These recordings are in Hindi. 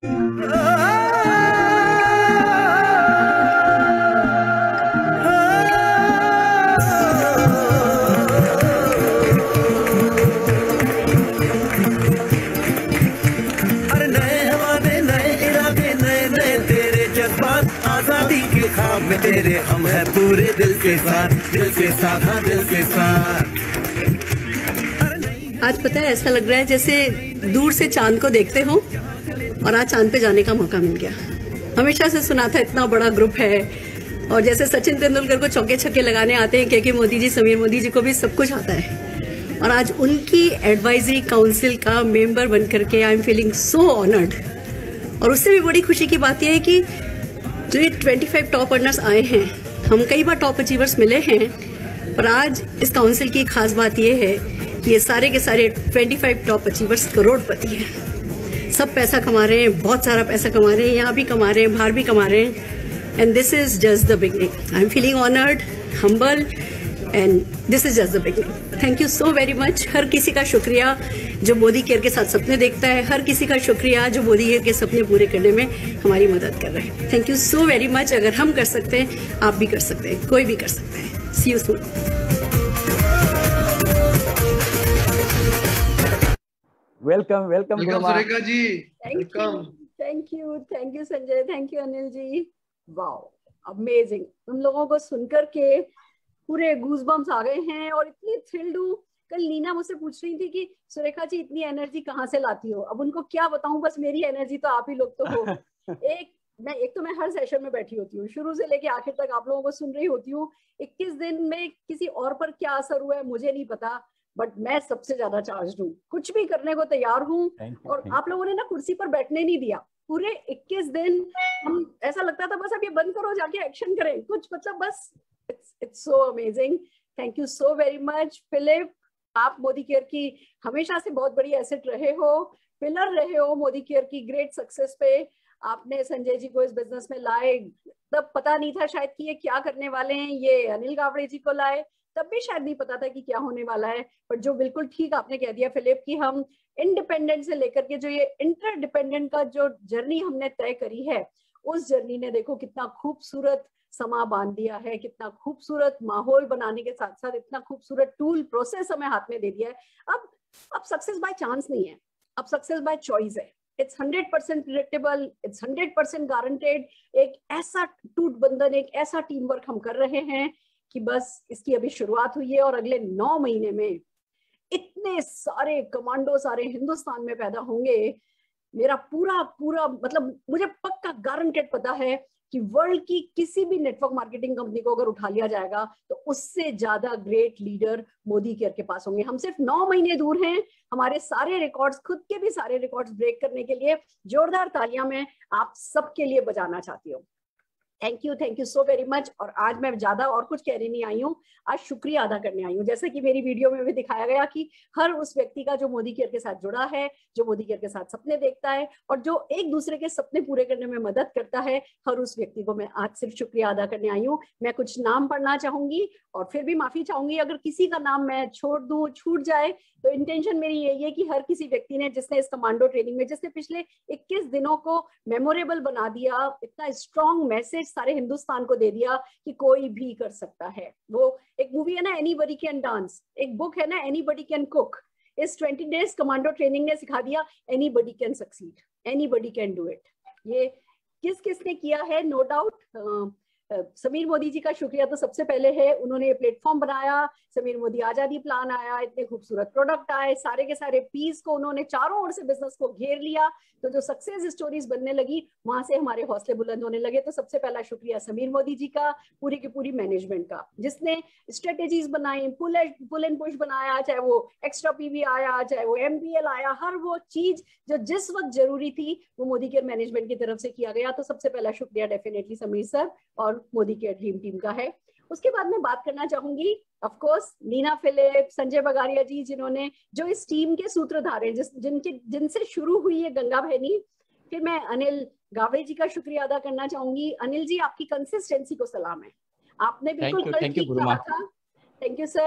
में तेरे हम है पूरे दिल के साथ, दिल के साथ, हाँ दिल के साथ। आज पता है ऐसा लग रहा है जैसे दूर से चांद को देखते हो और आज चांद पे जाने का मौका मिल गया। हमेशा से सुना था इतना बड़ा ग्रुप है और जैसे सचिन तेंदुलकर को चौके छक्के लगाने आते हैं के मोदी जी, समीर मोदी जी को भी सब कुछ आता है और आज उनकी एडवाइजरी काउंसिल का मेंबर बनकर के I am feeling so honoured. और उससे भी बड़ी खुशी की बात यह है कि जो ये 25 टॉप अर्नर्स आए हैं, हम कई बार टॉप अचीवर्स मिले हैं, पर आज इस काउंसिल की खास बात यह है कि ये सारे के सारे 25 टॉप अचीवर्स करोड़पति हैं। सब पैसा कमा रहे हैं, बहुत सारा पैसा कमा रहे हैं, यहाँ भी कमा रहे हैं, बाहर भी कमा रहे हैं। And this is just the beginning. I am feeling honoured, humble and this is just the beginning. Thank you so very much. हर किसी का शुक्रिया जो मोदी केयर के साथ सपने देखता है, हर किसी का शुक्रिया जो मोदी केयर के सपने पूरे करने में हमारी मदद कर रहे हैं। Thank you so very much. अगर हम कर सकते हैं, आप भी कर सकते हैं, कोई भी कर सकता है। See you soon. Welcome welcome Surekha ji. Thank you Sanjay, thank you Anil ji. Wow, amazing. तुम लोगों को सुनकर के पूरे गूज़बम्स आ गए हैं और इतनी थ्रिल्ड हूँ। कल नीना मुझसे पूछ रही थी कि सुरेखा जी इतनी एनर्जी कहाँ से लाती हो। अब उनको क्या बताऊं, बस मेरी एनर्जी तो आप ही लोग तो हो। एक तो मैं हर सेशन में बैठी होती हूँ, शुरू से लेके आखिर तक आप लोगों को सुन रही होती हूँ। 21 दिन में किसी और पर क्या असर हुआ है मुझे नहीं पता, बट मैं सबसे ज्यादा चार्ज हूँ, कुछ भी करने को तैयार हूँ। और आप लोगों ने ना कुर्सी पर बैठने नहीं दिया पूरे 21 दिन। हम ऐसा लगता था बस अब ये बंद करो, जाके एक्शन करें कुछ, मतलब बस it's so amazing. Thank you so very much. Philip, आप मोदी केयर की हमेशा से बहुत बड़ी एसेट रहे हो, पिलर रहे हो मोदी केयर की ग्रेट सक्सेस पे। आपने संजय जी को इस बिजनेस में लाए, तब पता नहीं था शायद कि ये क्या करने वाले हैं। ये अनिल गावड़े जी को लाए, तब भी शायद नहीं पता था कि क्या होने वाला है। पर जो बिल्कुल ठीक आपने कह दिया फिलिप कि हम इंडिपेंडेंट से लेकर के जो ये इंटरडिपेंडेंट का जो जर्नी हमने तय करी है, उस जर्नी ने देखो कितना खूबसूरत समा बांध दिया है, कितना खूबसूरत माहौल बनाने के साथ साथ इतना खूबसूरत टूल प्रोसेस हमें हाथ में दे दिया है। अब सक्सेस बाय चांस नहीं है, अब सक्सेस बाय चॉइस है। It's 100% predictable, it's 100% guaranteed. एक ऐसा टूट बंधन, एक ऐसा टीम वर्क हम कर रहे हैं कि बस इसकी अभी शुरुआत हुई है और अगले 9 महीने में इतने सारे कमांडो सारे हिंदुस्तान में पैदा होंगे। मेरा पूरा मतलब मुझे पक्का गारंटेड पता है कि वर्ल्ड की किसी भी नेटवर्क मार्केटिंग कंपनी को अगर उठा लिया जाएगा तो उससे ज्यादा ग्रेट लीडर मोदी केयर के पास होंगे। हम सिर्फ 9 महीने दूर हैं हमारे सारे रिकॉर्ड्स, खुद के भी सारे रिकॉर्ड्स ब्रेक करने के लिए। जोरदार तालियां मैं आप सबके लिए बजाना चाहती हूँ। Thank you so very much. और आज मैं ज्यादा और कुछ कहने नहीं आई हूँ, आज शुक्रिया अदा करने आई हूँ। जैसे कि मेरी वीडियो में भी दिखाया गया कि हर उस व्यक्ति का जो मोदी केयर के साथ जुड़ा है, जो मोदी केयर के साथ सपने देखता है और जो एक दूसरे के सपने पूरे करने में मदद करता है, हर उस व्यक्ति को मैं आज सिर्फ शुक्रिया अदा करने आई हूँ। मैं कुछ नाम पढ़ना चाहूंगी और फिर भी माफी चाहूंगी अगर किसी का नाम मैं छोड़ दूं, छूट जाए तो। इंटेंशन मेरी यही है कि हर किसी व्यक्ति ने जिसने इस कमांडो ट्रेनिंग में, जिसने पिछले 21 दिनों को मेमोरेबल बना दिया, इतना स्ट्रॉन्ग मैसेज सारे हिंदुस्तान को दे दिया कि कोई भी कर सकता है। वो एक मूवी है ना एनीबॉडी कैन डांस, एक बुक है ना एनीबॉडी कैन कुक। इस 20 डेज कमांडो ट्रेनिंग ने सिखा दिया anybody can succeed, anybody can do it. ये किस किसने किया है, नो डाउट समीर मोदी जी का शुक्रिया तो सबसे पहले है। उन्होंने ये प्लेटफॉर्म बनाया, समीर मोदी आजादी प्लान आया, इतने खूबसूरत प्रोडक्ट आए, सारे के सारे पीस को उन्होंने चारों ओर से बिजनेस को घेर लिया। तो जो सक्सेस स्टोरीज बनने लगी वहां से हमारे हौसले बुलंद होने लगे। तो सबसे पहला शुक्रिया समीर मोदी जी का, पूरी की पूरी मैनेजमेंट का, जिसने स्ट्रेटेजीज बनाई, पुल एंड पुश बनाया, चाहे वो एक्स्ट्रा पीवी आया, चाहे वो MPL आया, हर वो चीज जो जिस वक्त जरूरी थी वो मोदी केयर मैनेजमेंट की तरफ से किया गया। तो सबसे पहला शुक्रिया डेफिनेटली समीर सर और मोदी केयर ड्रीम टीम का है। उसके बाद मैं बात करना चाहूंगी of course Nina Philip, Sanjay Bagaria ji, जिन्होंने जो इस टीम के सूत्रधार हैं, जिनसे शुरू हुई है गंगा बहनी। फिर मैं अनिल गावड़े जी का शुक्रिया अदा करना चाहूंगी। अनिल जी, आपकी कंसिस्टेंसी को सलाम है, आपने बिल्कुल कल ठीक कहा था। Thank you sir.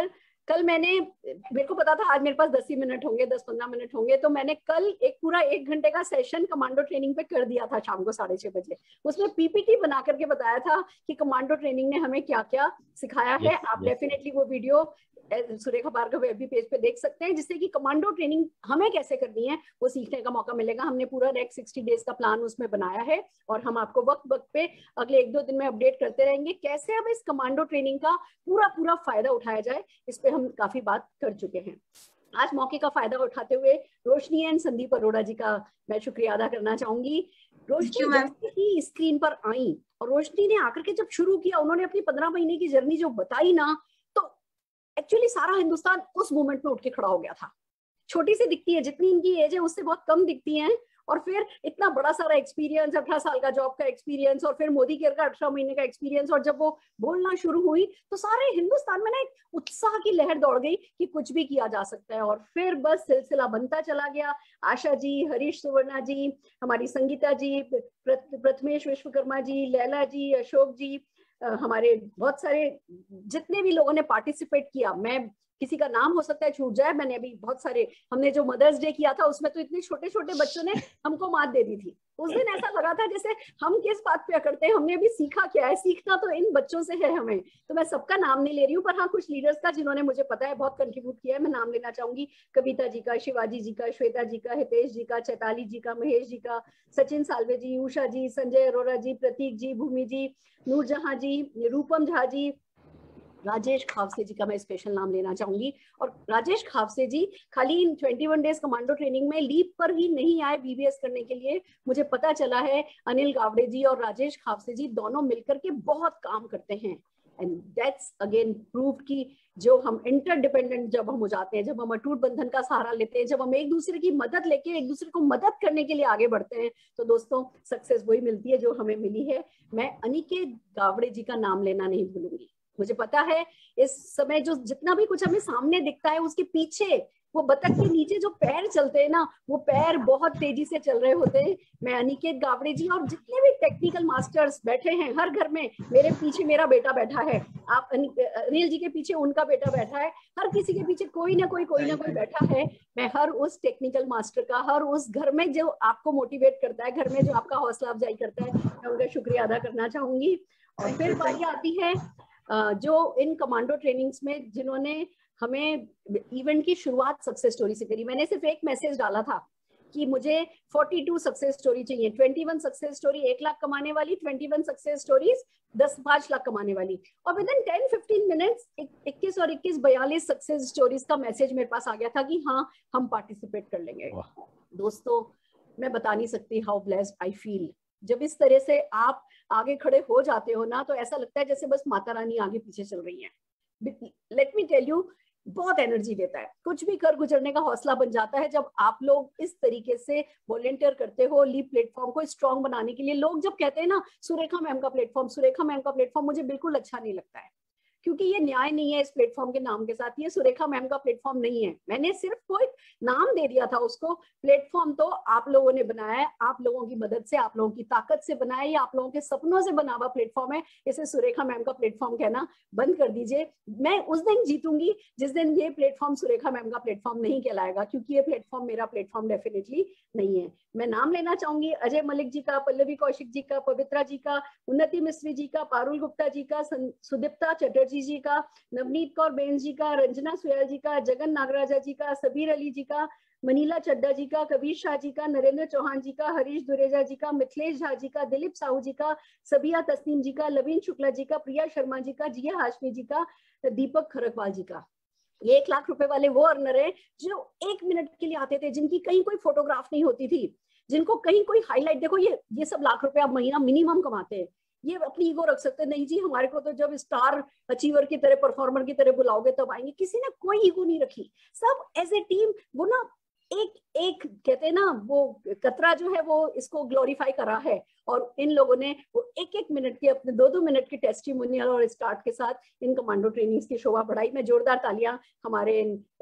कल मेरे को पता था आज मेरे पास 10 ही मिनट होंगे, 10-15 मिनट होंगे, तो मैंने कल एक पूरा 1 घंटे का सेशन कमांडो ट्रेनिंग पे कर दिया था शाम को 6:30 बजे। उसमें पीपीटी बना करके बताया था कि कमांडो ट्रेनिंग ने हमें क्या क्या सिखाया है। आप डेफिनेटली वो video Surekha Bhargava FB page पे देख सकते हैं, जिससे कि कमांडो ट्रेनिंग हमें कैसे करनी है वो सीखने का मौका मिलेगा। हमने पूरा नेक्स्ट 60 डेज का प्लान उसमें बनाया है और हम आपको वक्त वक्त पे अगले 1-2 दिन में अपडेट करते रहेंगे कैसे अब इस कमांडो ट्रेनिंग का पूरा फायदा उठाया जाए। इस पे हम काफी बात कर चुके हैं। आज मौके का फायदा उठाते हुए रोशनी एंड संदीप अरोड़ा जी का मैं शुक्रिया अदा करना चाहूंगी। रोशनी जैसे ही स्क्रीन पर आई और रोशनी ने आकर के जब शुरू किया, उन्होंने अपनी 15 महीने की जर्नी जो बताई ना, तो एक्चुअली सारा हिंदुस्तान उस मोमेंट में उठ के खड़ा हो गया था। छोटी सी दिखती है, जितनी इनकी एज है उससे बहुत कम दिखती हैं, और फिर इतना बड़ा सारा एक्सपीरियंस, 18 साल का जॉब का एक्सपीरियंस, और फिर मोदी केयर का 18 महीने का एक्सपीरियंस, और जब वो बोलना शुरू हुई तो सारे हिंदुस्तान में ना एक उत्साह की लहर दौड़ गई कि कुछ भी किया जा सकता है। और फिर बस सिलसिला बनता चला गया। आशा जी, हरीश सुवर्णा जी, हमारी संगीता जी, प्रथमेश विश्वकर्मा जी, लैला जी, अशोक जी, हमारे बहुत सारे जितने भी लोगों ने पार्टिसिपेट किया, मैं किसी का नाम हो सकता है छूट जाए, मैंने अभी बहुत सारे, हमने जो मदर्स डे किया था उसमें तो इतने छोटे छोटे बच्चों ने हमको मात दे दी थी। उस दिन ऐसा लगा था जैसे हम किस बात पे अकड़ते हैं, हमने अभी सीखा क्या है, सीखना तो इन बच्चों से है हमें। तो मैं सबका नाम नहीं ले रही हूँ, पर हाँ कुछ लीडर्स का जिन्होंने मुझे पता है बहुत कंट्रीब्यूट किया है, मैं नाम लेना चाहूंगी। कविता जी का, शिवाजी जी का, श्वेता जी का, हितेश जी का, चैताली जी का, महेश जी का, सचिन साल्वे जी, उषा जी, संजय अरोड़ा जी, प्रतीक जी, भूमि जी, नूरजहां जी, रूपम झा जी, राजेश खावसे जी का मैं स्पेशल नाम लेना चाहूंगी। और राजेश खावसे जी खाली इन 21 डेज कमांडो ट्रेनिंग में लीप पर ही नहीं आए बीबीएस करने के लिए। मुझे पता चला है अनिल गावड़े जी और राजेश खावसे जी दोनों मिलकर के बहुत काम करते हैं। एंड दैट्स अगेन प्रूव कि जो हम इंटरडिपेंडेंट जब हम हो जाते हैं, जब हम अटूट बंधन का सहारा लेते हैं, जब हम एक दूसरे की मदद लेके एक दूसरे को मदद करने के लिए आगे बढ़ते हैं, तो दोस्तों सक्सेस वही मिलती है जो हमें मिली है। मैं अनिकेत गावड़े जी का नाम लेना नहीं भूलूंगी। मुझे पता है इस समय जो जितना भी कुछ हमें सामने दिखता है, उसके पीछे वो बतख के नीचे जो पैर चलते हैं ना, वो पैर बहुत तेजी से चल रहे होते हैं। मैं अनिकेत गावड़े जी और जितने भी टेक्निकल मास्टर्स बैठे हैं, हर घर में मेरे पीछे मेरा बेटा बैठा है, आप अनिल जी के पीछे उनका बेटा बैठा है, हर किसी के पीछे कोई ना कोई बैठा है। मैं हर उस टेक्निकल मास्टर का, हर उस घर में जो आपको मोटिवेट करता है, घर में जो आपका हौसला अफजाई करता है, मैं उनका शुक्रिया अदा करना चाहूंगी। और फिर बारी आती है जो इन कमांडो ट्रेनिंग्स में जिन्होंने हमें इवेंट की शुरुआत सक्सेस स्टोरी से करी। मैंने सिर्फ एक मैसेज डाला था कि मुझे 42 सक्सेस स्टोरी चाहिए, 21 सक्सेस स्टोरी 1 लाख कमाने वाली, 21 सक्सेस स्टोरीज 5 लाख कमाने वाली। और विद इन 10-15 मिनट्स 21 और 21 42 सक्सेस स्टोरीज का मैसेज मेरे पास आ गया था कि हाँ हम पार्टिसिपेट कर लेंगे। दोस्तों मैं बता नहीं सकती हाउ ब्लेस्ड आई फील। जब इस तरह से आप आगे खड़े हो जाते हो ना, तो ऐसा लगता है जैसे बस माता रानी आगे पीछे चल रही है। लेट मी टेल यू, बहुत एनर्जी देता है, कुछ भी कर गुजरने का हौसला बन जाता है जब आप लोग इस तरीके से वॉलंटियर करते हो लीप प्लेटफॉर्म को स्ट्रॉन्ग बनाने के लिए। लोग जब कहते हैं ना सुरेखा मैम का प्लेटफॉर्म, सुरेखा मैम का प्लेटफॉर्म, मुझे बिल्कुल अच्छा नहीं लगता है, क्योंकि ये न्याय नहीं है इस प्लेटफॉर्म के नाम के साथ। ये सुरेखा मैम का प्लेटफॉर्म नहीं है, मैंने सिर्फ कोई नाम दे दिया था उसको। प्लेटफॉर्म तो आप लोगों ने बनाया है, आप लोगों की मदद से, आप लोगों की ताकत से बनाया है, आप लोगों के सपनों से बना हुआ प्लेटफॉर्म है। इसे सुरेखा मैम का प्लेटफॉर्म कहना बंद कर दीजिए। मैं उस दिन जीतूंगी जिस दिन ये प्लेटफॉर्म सुरेखा मैम का प्लेटफॉर्म नहीं कहलाएगा, क्योंकि ये प्लेटफॉर्म मेरा प्लेटफॉर्म डेफिनेटली नहीं है। मैं नाम लेना चाहूंगी अजय मलिक जी का, पल्लवी कौशिक जी का, पवित्रा जी का, उन्नति मिस्त्री जी का, पारुल गुप्ता जी का, सुदीप्ता चटर्जी जी का, नवनीत कौर बेन जी का, रंजना सुयाल जी का, जगन नागराजा जी का, सबीर अली जी का, मनीला चड्डा जी का, कबीर शाह जी का, नरेंद्र चौहान जी का, हरीश दुरेजा जी का, मिथिलेश झा जी का, दिलीप साहू जी का, सबिया तस्नीम जी का, लवीन शुक्ला जी का, प्रिया शर्मा जी का, जिया हाशमी जी का, दीपक खरकवाल जी का। ये 1 लाख रुपए वाले वो अर्नर है जो 1 मिनट के लिए आते थे, जिनकी कहीं कोई फोटोग्राफ नहीं होती थी, जिनको कहीं कोई हाईलाइट, देखो ये सब लाख रुपए आप महीना मिनिमम कमाते हैं। ये अपनी ईगो रख सकते हैं, नहीं जी हमारे को तो जब स्टार अचीवर की तरह, परफॉर्मर की तरह बुलाओगे तब आएंगे। किसी ने कोई ईगो नहीं रखी, सब एज ए टीम। वो ना एक कहते हैं ना, वो कतरा जो है वो इसको ग्लोरीफाई करा है, और इन लोगों ने वो 1-1 मिनट के, अपने 2-2 मिनट के टेस्टिमोनियल और स्टार्ट के साथ इन कमांडो ट्रेनिंग्स की शोभा बढ़ाई। मैं जोरदार तालियां हमारे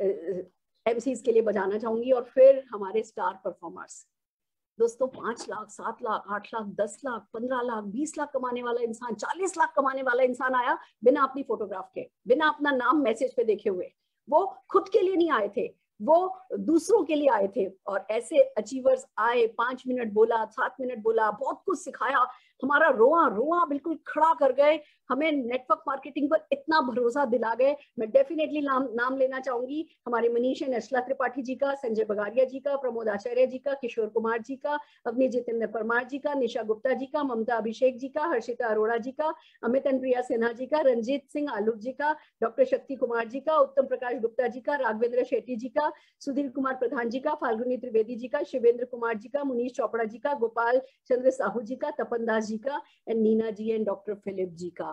एमसीज के लिए बजाना चाहूंगी। और फिर हमारे स्टार परफॉर्मर्स दोस्तों, 5 लाख, 7 लाख, 8 लाख, 10 लाख, 15 लाख, 20 लाख कमाने वाला इंसान, 40 लाख कमाने वाला इंसान आया बिना अपनी फोटोग्राफ के, बिना अपना नाम मैसेज पे देखे हुए। वो खुद के लिए नहीं आए थे, वो दूसरों के लिए आए थे। और ऐसे अचीवर्स आए, 5 मिनट बोला, 7 मिनट बोला, बहुत कुछ सिखाया, हमारा रोआ रोआ बिल्कुल खड़ा कर गए, हमें नेटवर्क मार्केटिंग पर इतना भरोसा दिला गए। मैं डेफिनेटली नाम लेना चाहूंगी हमारे मनीष एंड अर्शला त्रिपाठी जी का, संजय बगारिया जी का, प्रमोद आचार्य जी का, किशोर कुमार जी का, अग्नि जितेंद्र परमार जी का, निशा गुप्ता जी का, ममता अभिषेक जी का, हर्षिता अरोड़ा जी का, अमित एंड प्रिया सिन्हा जी का, रंजीत सिंह आलूक जी का, डॉक्टर शक्ति कुमार जी का, उत्तम प्रकाश गुप्ता जी का, राघवेंद्र शेट्टी जी का, सुधीर कुमार प्रधान जी का, फाल्गुनी त्रिवेदी जी का, शिवेंद्र कुमार जी का, मुनीश चोपड़ा जी का, गोपाल चंद्र साहू जी का, तपन दास जी का, and Nina ji and doctor Philip ji का।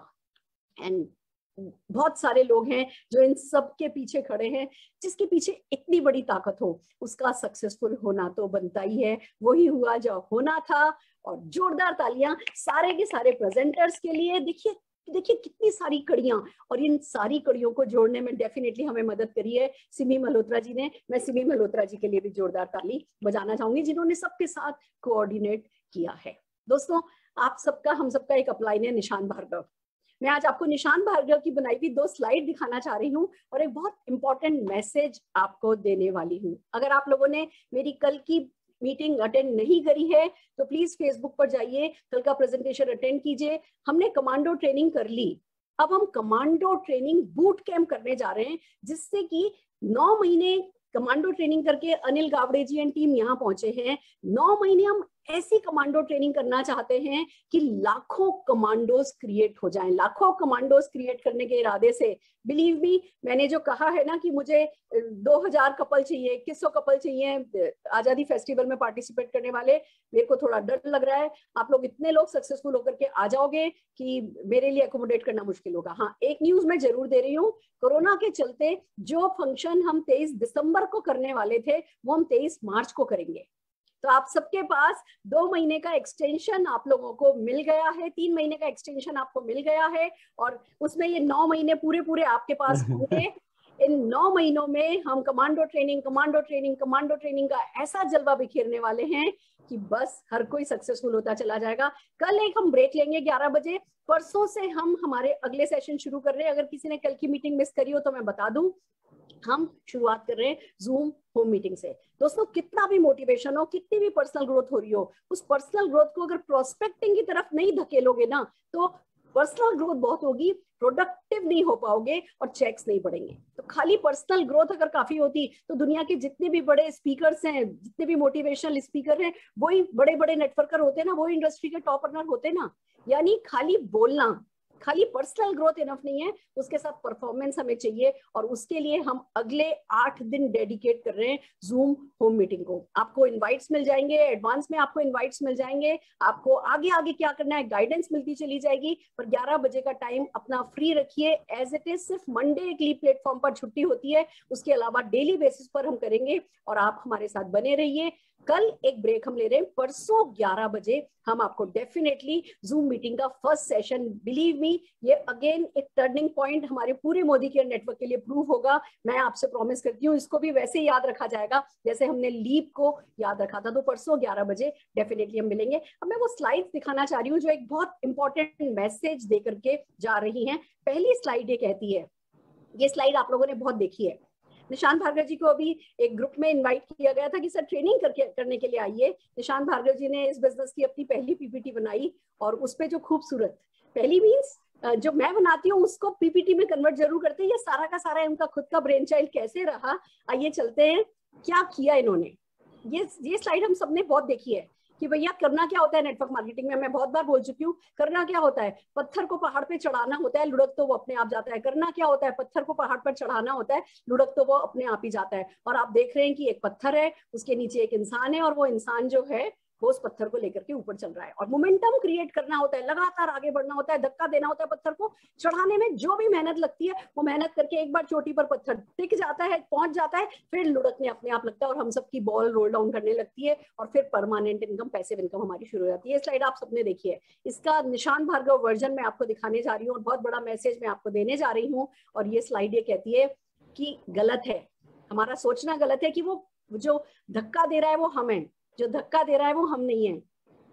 एंड बहुत सारे लोग हैं जो इन सब के पीछे खड़े हैं। जिसके पीछे इतनी बड़ी ताकत हो उसका सक्सेसफुल होना तो बनता ही है, वही हुआ जो होना था। और जोरदार तालियां सारे के सारे प्रेजेंटर्स के लिए। देखिए देखिए कितनी सारी कड़ियां, और इन सारी कड़ियों को जोड़ने में डेफिनेटली हमें मदद करी है सिमी मल्होत्रा जी ने। मैं सिमी मल्होत्रा जी के लिए भी जोरदार ताली बजाना चाहूंगी जिन्होंने सबके साथ कोऑर्डिनेट किया है। दोस्तों, आप सबका हम सबका एक अपलाइन है निशान भार्गव। मैं आज आपको निशान भार्गव की बनाई हुई 2 स्लाइड दिखाना चाह रही हूँ और एक बहुत इंपॉर्टेंट मैसेज आपको देने वाली हूँ। अगर आप लोगों ने मेरी कल की मीटिंग अटेंड नहीं करी है तो प्लीज फेसबुक पर जाइए, कल का प्रेजेंटेशन अटेंड कीजिए। हमने कमांडो ट्रेनिंग कर ली, अब हम कमांडो ट्रेनिंग बूट कैंप करने जा रहे हैं, जिससे कि 9 महीने कमांडो ट्रेनिंग करके अनिल गावड़े जी एंड टीम यहाँ पहुंचे हैं। 9 महीने हम ऐसी कमांडो ट्रेनिंग करना चाहते हैं कि लाखों कमांडोज क्रिएट हो जाएं। लाखों कमांडोज क्रिएट करने के इरादे से, बिलीव मी, मैंने जो कहा है ना कि मुझे 2000 कपल चाहिए, 2100 कपल चाहिए आजादी फेस्टिवल में पार्टिसिपेट करने वाले, मेरे को थोड़ा डर लग रहा है। आप लोग इतने लोग सक्सेसफुल होकर के आ जाओगे कि मेरे लिए अकोमोडेट करना मुश्किल होगा। हाँ, एक न्यूज मैं जरूर दे रही हूँ, कोरोना के चलते जो फंक्शन हम 23 दिसंबर को करने वाले थे वो हम 23 मार्च को करेंगे। तो आप सबके पास 2 महीने का एक्सटेंशन आप लोगों को मिल गया है, 3 महीने का एक्सटेंशन आपको मिल गया है, और उसमें ये 9 महीने पूरे आपके पास होंगे। इन 9 महीनों में हम कमांडो ट्रेनिंग का ऐसा जलवा बिखेरने वाले हैं कि बस हर कोई सक्सेसफुल होता चला जाएगा। कल एक हम ब्रेक लेंगे 11 बजे, परसों से हम हमारे अगले सेशन शुरू कर रहे हैं। अगर किसी ने कल की मीटिंग मिस करी हो तो मैं बता दूं, हम शुरुआत कर रहे हैं जूम होम मीटिंग से। दोस्तों, कितना भी मोटिवेशन हो, कितनी भी पर्सनल ग्रोथ हो रही हो, उस पर्सनल ग्रोथ को अगर प्रोस्पेक्टिंग की तरफ नहीं धकेलोगे ना तो पर्सनल ग्रोथ बहुत होगी, प्रोडक्टिव नहीं हो पाओगे और चेक्स नहीं बढ़ेंगे। तो खाली पर्सनल ग्रोथ अगर काफी होती तो दुनिया के जितने भी बड़े स्पीकर्स हैं, जितने भी मोटिवेशनल स्पीकर हैं, वही बड़े बड़े नेटवर्कर होते ना, वही इंडस्ट्री के टॉप रनर होते ना। यानी खाली बोलना, खाली पर्सनल ग्रोथ इनफ नहीं है, उसके साथ परफॉर्मेंस हमें चाहिए। और उसके लिए हम अगले 8 दिन डेडिकेट कर रहे हैं जूम होम मीटिंग को। आपको इनवाइट्स मिल जाएंगे, एडवांस में आपको इनवाइट्स मिल जाएंगे, आपको आगे आगे क्या करना है गाइडेंस मिलती चली जाएगी। पर 11 बजे का टाइम अपना फ्री रखिए, एज इट इज। सिर्फ मंडे एक लीव प्लेटफॉर्म पर छुट्टी होती है, उसके अलावा डेली बेसिस पर हम करेंगे और आप हमारे साथ बने रहिए। कल एक ब्रेक हम ले रहे हैं, परसों 11 बजे हम आपको डेफिनेटली जूम मीटिंग का फर्स्ट सेशन, बिलीव मी, ये अगेन एक टर्निंग पॉइंट हमारे पूरे मोदी केयर नेटवर्क के लिए प्रूव होगा। मैं आपसे प्रॉमिस करती हूँ इसको भी वैसे ही याद रखा जाएगा जैसे हमने लीप को याद रखा था। तो परसों 11 बजे डेफिनेटली हम मिलेंगे। अब मैं वो स्लाइड्स दिखाना चाह रही हूँ जो एक बहुत इंपॉर्टेंट मैसेज दे करके जा रही हैं। पहली स्लाइड ये कहती है, ये स्लाइड आप लोगों ने बहुत देखी है, निशान भार्गव जी को अभी एक ग्रुप में इनवाइट किया गया था कि सर ट्रेनिंग करने के लिए आइए। निशान भार्गव जी ने इस बिजनेस की अपनी पहली पीपीटी बनाई और उसपे जो खूबसूरत, पहली मीन्स जो मैं बनाती हूँ उसको पीपीटी में कन्वर्ट जरूर करते हैं। ये सारा का सारा उनका खुद का ब्रेन चाइल्ड कैसे रहा, आइए चलते हैं क्या किया इन्होंने। ये स्लाइड हम सबने बहुत देखी है कि भैया करना क्या होता है नेटवर्क मार्केटिंग में। मैं बहुत बार बोल चुकी हूँ, करना क्या होता है, पत्थर को पहाड़ पे चढ़ाना होता है, लुढ़क तो वो अपने आप जाता है। करना क्या होता है, पत्थर को पहाड़ पर चढ़ाना होता है, लुढ़क तो वो अपने आप ही जाता है। और आप देख रहे हैं कि एक पत्थर है, उसके नीचे एक इंसान है, और वो इंसान जो है वो उस पत्थर को लेकर के ऊपर चल रहा है। और मोमेंटम क्रिएट करना होता है, लगातार आगे बढ़ना होता है, धक्का देना होता है पत्थर को। चढ़ाने में जो भी मेहनत लगती है वो मेहनत करके एक बार चोटी पर पत्थर टिक जाता है, पहुंच जाता है, फिर लुढ़कने अपने आप लगता है और हम सबकी बॉल रोल डाउन करने लगती है और फिर परमानेंट इनकम, पैसिव इनकम हमारी शुरू हो जाती है। ये स्लाइड आप सबने देखी है, इसका निशान भार्गव वर्जन मैं आपको दिखाने जा रही हूँ और बहुत बड़ा मैसेज मैं आपको देने जा रही हूँ। और ये स्लाइड ये कहती है कि गलत है, हमारा सोचना गलत है कि वो जो धक्का दे रहा है वो हम हैं, जो धक्का दे रहा है वो हम नहीं है,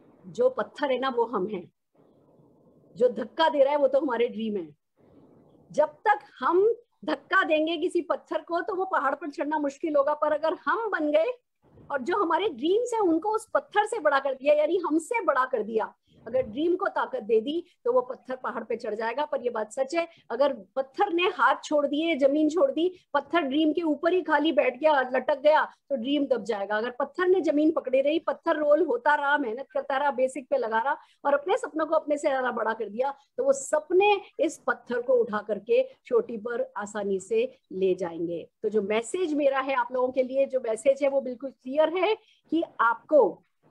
जो पत्थर है ना वो हम हैं, जो धक्का दे रहा है वो तो हमारे ड्रीम है। जब तक हम धक्का देंगे किसी पत्थर को तो वो पहाड़ पर चढ़ना मुश्किल होगा, पर अगर हम बन गए और जो हमारे ड्रीम्स हैं उनको उस पत्थर से बड़ा कर दिया, यानी हमसे बड़ा कर दिया, अगर ड्रीम को ताकत दे दी तो वो पत्थर पहाड़ पे चढ़ जाएगा। पर ये बात सच है, अगर पत्थर ने हाथ छोड़ दिए, जमीन छोड़ दी, पत्थर ड्रीम के ऊपर ही खाली बैठ गया, लटक गया, तो ड्रीम दब जाएगा। अगर पत्थर ने जमीन पकड़ी रही, पत्थर रोल होता रहा, मेहनत करता रहा, बेसिक पे लगा रहा और अपने सपनों को अपने से ज्यादा बड़ा कर दिया, तो वो सपने इस पत्थर को उठा करके चोटी पर आसानी से ले जाएंगे। तो जो मैसेज मेरा है आप लोगों के लिए, जो मैसेज है वो बिल्कुल क्लियर है कि आपको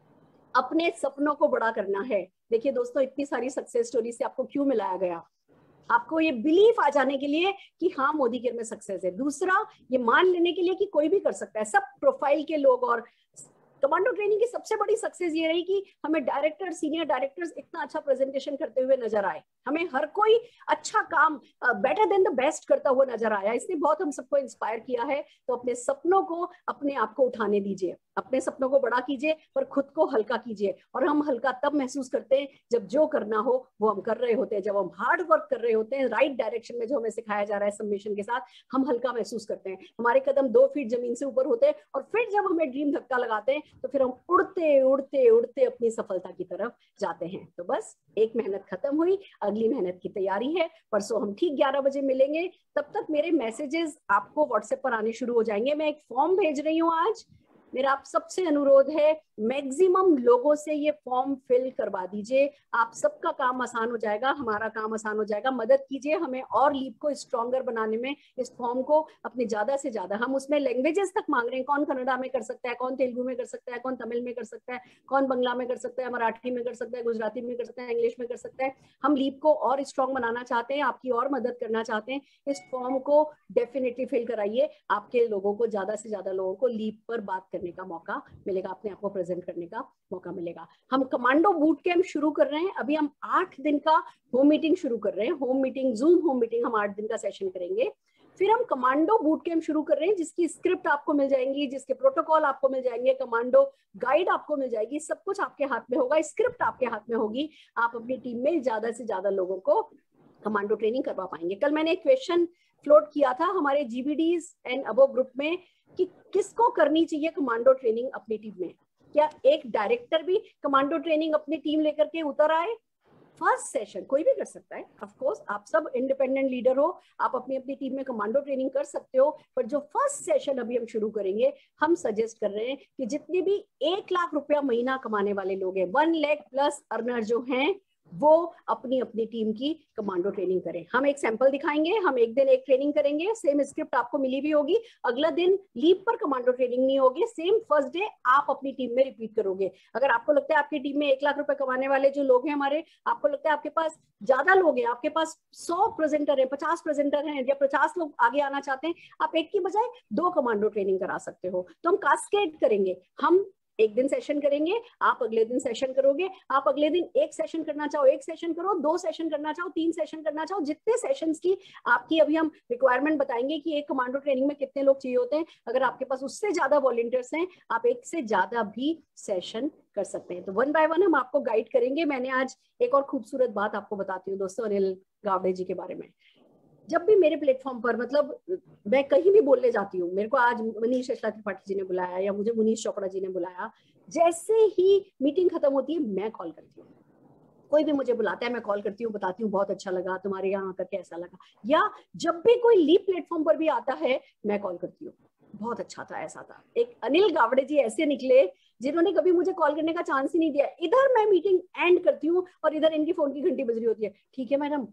अपने सपनों को बड़ा करना है। देखिए दोस्तों, इतनी सारी सक्सेस स्टोरी से आपको क्यों मिलाया गया? आपको ये बिलीफ आ जाने के लिए कि हाँ मोदी केयर में सक्सेस है। दूसरा, ये मान लेने के लिए कि कोई भी कर सकता है, सब प्रोफाइल के लोग। और कमांडो ट्रेनिंग की सबसे बड़ी सक्सेस ये रही कि हमें डायरेक्टर, सीनियर डायरेक्टर्स इतना अच्छा प्रेजेंटेशन करते हुए नजर आए, हमें हर कोई अच्छा काम बेटर देन द बेस्ट करता हुआ नजर आया। इसने बहुत हम सबको इंस्पायर किया है। तो अपने सपनों को, अपने आप को उठाने दीजिए, अपने सपनों को बड़ा कीजिए, पर खुद को हल्का कीजिए। और हम हल्का तब महसूस करते हैं जब जो करना हो वो हम कर रहे होते हैं, जब हम हार्ड वर्क कर रहे होते हैं राइट डायरेक्शन में, जो हमें सिखाया जा रहा है सबमिशन के साथ, हम हल्का महसूस करते हैं। हमारे कदम 2 फीट जमीन से ऊपर होते हैं और फिर जब हमें ड्रीम धक्का लगाते हैं तो फिर हम उड़ते उड़ते उड़ते अपनी सफलता की तरफ जाते हैं। तो बस एक मेहनत खत्म हुई, अगली मेहनत की तैयारी है। परसों हम ठीक 11 बजे मिलेंगे। तब तक मेरे मैसेजेस आपको व्हाट्सएप पर आने शुरू हो जाएंगे। मैं एक फॉर्म भेज रही हूँ आज। मेरा आप सबसे अनुरोध है, मैक्सिमम लोगों से ये फॉर्म फिल करवा दीजिए। आप सबका काम आसान हो जाएगा, हमारा काम आसान हो जाएगा। मदद कीजिए हमें और लीप को स्ट्रॉन्गर बनाने में। इस फॉर्म को अपने ज्यादा से ज्यादा, हम उसमें लैंग्वेजेस तक मांग रहे हैं, कौन कन्नड़ा में कर सकता है, कौन तेलुगु में कर सकता है, कौन तमिल में कर सकता है, कौन बंगला में कर सकता है, मराठी में कर सकता है, गुजराती में कर सकता है, इंग्लिश में कर सकता है। हम लीप को और स्ट्रॉन्ग बनाना चाहते हैं, आपकी और मदद करना चाहते हैं। इस फॉर्म को डेफिनेटली फिल कराइए। आपके लोगों को, ज्यादा से ज्यादा लोगों को लीप पर बात करने का मौका मिलेगा, अपने आप को प्रेजेंट करने का मौका मिलेगा। हम कमांडो बूट कैंप शुरू कर रहे हैं। अभी हम 8 दिन का होम मीटिंग शुरू कर रहे हैं। Home meeting, zoom home meeting हम 8 दिन का सेशन करेंगे। फिर हम कमांडो बूट कैंप शुरू कर रहे हैं, जिसकी स्क्रिप्ट आपको मिल जाएंगी, जिसके प्रोटोकॉल आपको मिल जाएंगे, कमांडो गाइड आपको मिल जाएगी, सब कुछ आपके हाथ में होगा, स्क्रिप्ट आपके हाथ में होगी। आप अपनी टीम में ज्यादा से ज्यादा लोगों को कमांडो ट्रेनिंग करवा पाएंगे। कल मैंने एक क्वेश्चन फ्लोट किया था हमारे जीबीडीज एंड अबव ग्रुप में कि किसको करनी चाहिए कमांडो ट्रेनिंग अपनी टीम में। क्या एक डायरेक्टर भी कमांडो ट्रेनिंग अपनी टीम लेकर के उतर आए? फर्स्ट सेशन कोई भी कर सकता है, ऑफ कोर्स आप सब इंडिपेंडेंट लीडर हो, आप अपनी अपनी टीम में कमांडो ट्रेनिंग कर सकते हो। पर जो फर्स्ट सेशन अभी हम शुरू करेंगे, हम सजेस्ट कर रहे हैं कि जितने भी 1 लाख रुपया महीना कमाने वाले लोग हैं, 1 लाख प्लस अर्नर जो हैं, वो अपनी अपनी टीम की कमांडो ट्रेनिंग करें। हम एक सैंपल दिखाएंगे, हम एक दिन एक ट्रेनिंग करेंगे, सेम स्क्रिप्ट आपको मिली भी होगी। अगला दिन लीप पर कमांडो ट्रेनिंग नहीं होगी, सेम फर्स्ट डे आप अपनी टीम में रिपीट करोगे। अगर आपको लगता है आपकी टीम में 1 लाख रुपए कमाने वाले जो लोग हैं हमारे, आपको लगता है आपके पास ज्यादा लोग हैं, आपके पास 100 प्रेजेंटर है, 50 प्रेजेंटर हैं, या 50 लोग आगे आना चाहते हैं, आप एक की बजाय 2 कमांडो ट्रेनिंग करा सकते हो। तो हम कास्केड करेंगे। हम एक दिन सेशन करेंगे, आप अगले दिन सेशन करोगे, आप अगले दिन एक सेशन करना चाहो 1 सेशन करो, 2 सेशन करना चाहो 3 सेशन करना चाहो, जितने सेशंस की आपकी अभी हम रिक्वायरमेंट बताएंगे कि एक कमांडो ट्रेनिंग में कितने लोग चाहिए होते हैं। अगर आपके पास उससे ज्यादा वॉलंटियर्स हैं, आप 1 से ज्यादा भी सेशन कर सकते हैं। तो 1 बाय 1 हम आपको गाइड करेंगे। मैंने आज एक और खूबसूरत बात आपको बताती हूँ दोस्तों, अनिल गावड़े जी के बारे में। जब भी मेरे प्लेटफॉर्म पर, मतलब मैं कहीं भी बोलने जाती हूँ, मेरे को आज मनीष अशला त्रिपाठी जी ने बुलाया या मुझे मुनीश चोपड़ा जी ने बुलाया, जैसे ही मीटिंग खत्म होती है मैं कॉल करती हूँ। कोई भी मुझे बुलाता है मैं कॉल करती हूँ, बताती हूँ बहुत अच्छा लगा, तुम्हारे यहाँ आकर कैसा लगा। या जब भी कोई लीप प्लेटफॉर्म पर भी आता है मैं कॉल करती हूँ, बहुत अच्छा था, ऐसा था। एक अनिल गावड़े जी ऐसे निकले जिन्होंने कभी मुझे कॉल करने का चांस ही नहीं दिया। इधर मैं मीटिंग एंड करती हूँ और इधर इनकी फोन की घंटी बज रही होती है। ठीक है मैडम,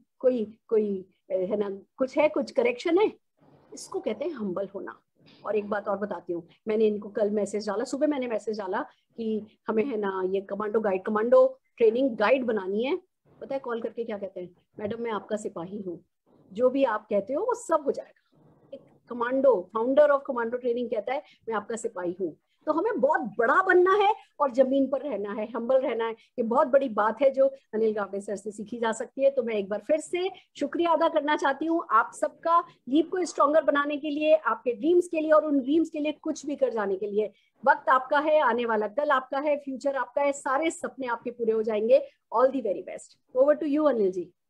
कोई है ना, कुछ है, कुछ करेक्शन है। इसको कहते हैं हम्बल होना। और एक बात और बताती हूँ, मैंने इनको कल मैसेज डाला, सुबह मैंने मैसेज डाला कि हमें है ना ये कमांडो ट्रेनिंग गाइड बनानी है। पता है कॉल करके क्या कहते हैं? मैडम मैं आपका सिपाही हूँ, जो भी आप कहते हो वो सब हो जाएगा। एक commando, founder of commando training कहता है मैं आपका सिपाही हूँ। तो हमें बहुत बड़ा बनना है और जमीन पर रहना है, हम्बल रहना है। ये बहुत बड़ी बात है जो अनिल गावड़े सर से सीखी जा सकती है। तो मैं एक बार फिर से शुक्रिया अदा करना चाहती हूँ आप सबका, लीप को स्ट्रॉन्गर बनाने के लिए, आपके ड्रीम्स के लिए और उन ड्रीम्स के लिए कुछ भी कर जाने के लिए। वक्त आपका है, आने वाला कल आपका है, फ्यूचर आपका है, सारे सपने आपके पूरे हो जाएंगे। All the very best. Over to you Anil ji.